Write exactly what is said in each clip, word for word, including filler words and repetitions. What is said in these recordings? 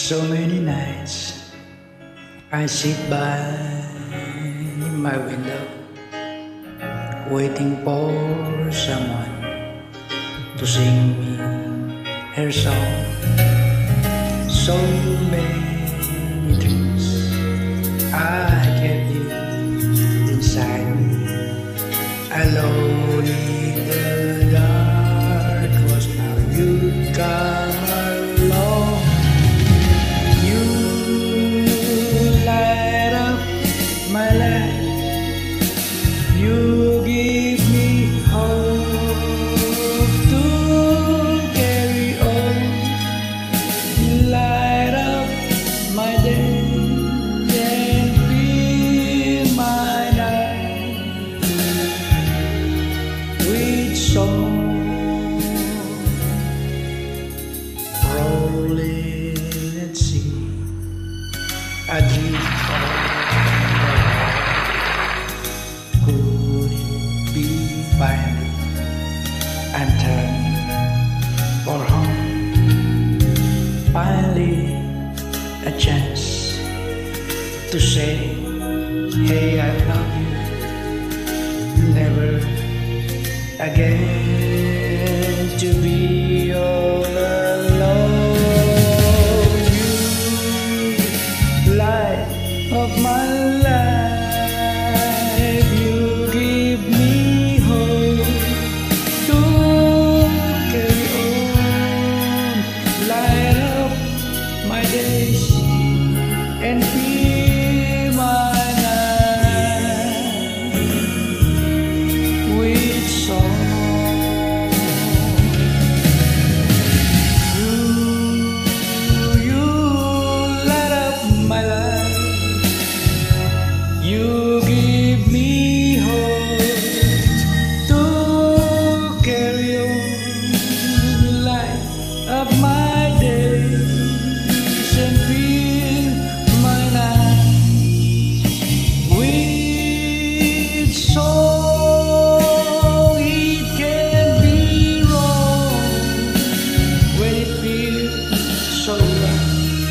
So many nights I sit by my window, waiting for someone to sing me her song. So many dreams I kept it inside me, alone in the dark. 'Cause now you come along. You light up my life. You give me hope to carry on. Light up my day and fill my night with song. Rolling at sea, a dream of could it be finally and turn for home? Finally a chance to say, hey, I love you. Never again to be all alone. You light of my life. You give me hope to carry on. Light up my days and fill my night with song. You, you light up my life. You give me hope to carry on. Light up my days and fill my night with song. It can be wrong when it feels so right.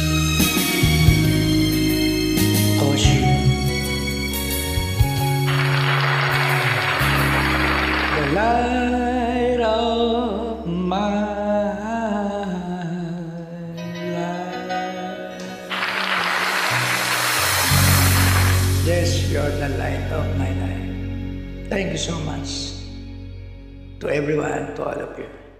'Cause you, the light of my life. Yes, you're the light of my life. Thank you so much to everyone, to all of you.